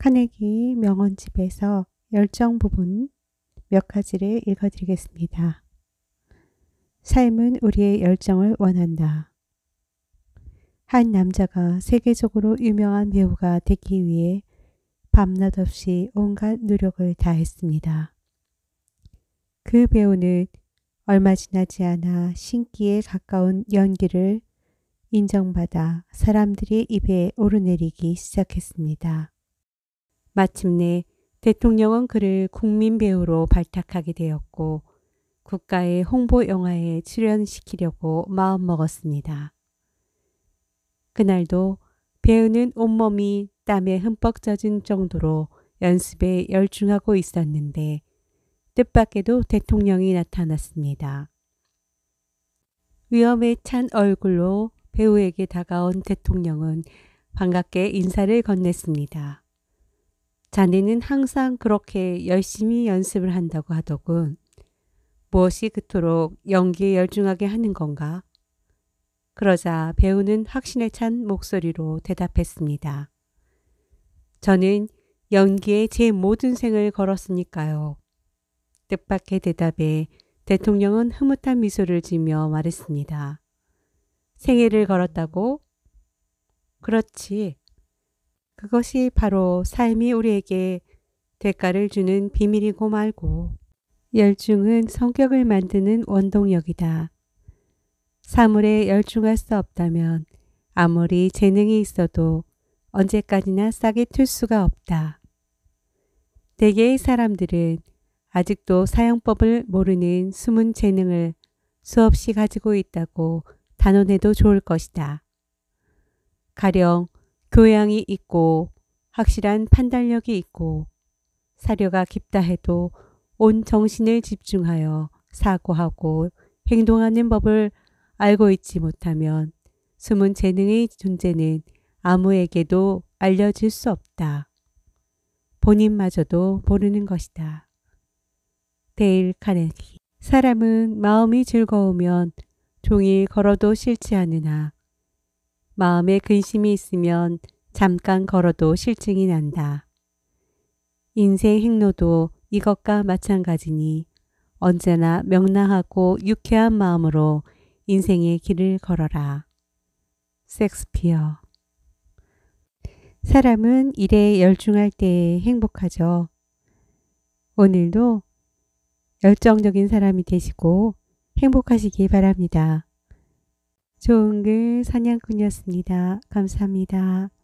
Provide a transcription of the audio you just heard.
카네기 명언집에서 열정 부분 몇 가지를 읽어드리겠습니다. 삶은 우리의 열정을 원한다. 한 남자가 세계적으로 유명한 배우가 되기 위해 밤낮 없이 온갖 노력을 다했습니다. 그 배우는 얼마 지나지 않아 신기에 가까운 연기를 인정받아 사람들의 입에 오르내리기 시작했습니다. 마침내 대통령은 그를 국민 배우로 발탁하게 되었고 국가의 홍보 영화에 출연시키려고 마음먹었습니다. 그날도 배우는 온몸이 땀에 흠뻑 젖은 정도로 연습에 열중하고 있었는데 뜻밖에도 대통령이 나타났습니다. 위험에 찬 얼굴로 배우에게 다가온 대통령은 반갑게 인사를 건넸습니다. 자네는 항상 그렇게 열심히 연습을 한다고 하더군. 무엇이 그토록 연기에 열중하게 하는 건가? 그러자 배우는 확신에 찬 목소리로 대답했습니다. 저는 연기에 제 모든 생을 걸었으니까요. 뜻밖의 대답에 대통령은 흐뭇한 미소를 지으며 말했습니다. 생애를 걸었다고? 그렇지. 그것이 바로 삶이 우리에게 대가를 주는 비밀이고 말고. 열중은 성격을 만드는 원동력이다. 사물에 열중할 수 없다면 아무리 재능이 있어도 언제까지나 싹이 틀 수가 없다. 대개의 사람들은 아직도 사용법을 모르는 숨은 재능을 수없이 가지고 있다고 단언해도 좋을 것이다. 가령 교양이 있고 확실한 판단력이 있고 사려가 깊다 해도 온 정신을 집중하여 사고하고 행동하는 법을 알고 있지 못하면 숨은 재능의 존재는 아무에게도 알려질 수 없다. 본인마저도 모르는 것이다. 데일 카네기. 사람은 마음이 즐거우면 종일 걸어도 싫지 않으나 마음에 근심이 있으면 잠깐 걸어도 실증이 난다. 인생 행로도 이것과 마찬가지니 언제나 명랑하고 유쾌한 마음으로 인생의 길을 걸어라. 셰익스피어. 사람은 일에 열중할 때에 행복하죠. 오늘도 열정적인 사람이 되시고 행복하시기 바랍니다. 좋은 글 사냥꾼이었습니다. 감사합니다.